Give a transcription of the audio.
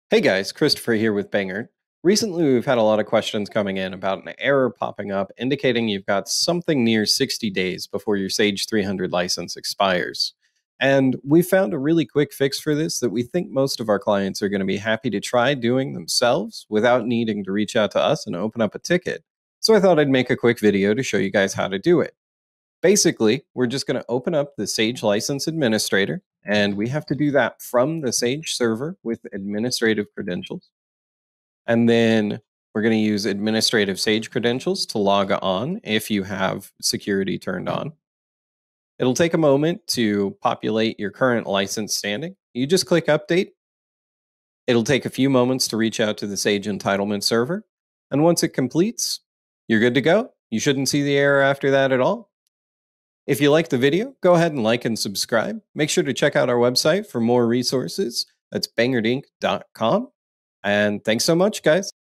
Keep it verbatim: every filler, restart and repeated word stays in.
Hey guys, Christopher here with Banger. Recently, we've had a lot of questions coming in about an error popping up indicating you've got something near sixty days before your Sage three hundred license expires. And we found a really quick fix for this that we think most of our clients are going to be happy to try doing themselves without needing to reach out to us and open up a ticket. So I thought I'd make a quick video to show you guys how to do it. Basically, we're just going to open up the Sage License Administrator, and we have to do that from the Sage server with administrative credentials. And then we're going to use administrative Sage credentials to log on if you have security turned on. It'll take a moment to populate your current license standing. You just click Update. It'll take a few moments to reach out to the Sage entitlement server. And once it completes, you're good to go. You shouldn't see the error after that at all. If you liked the video, go ahead and like and subscribe. Make sure to check out our website for more resources. That's bangerdinc dot com. And thanks so much, guys.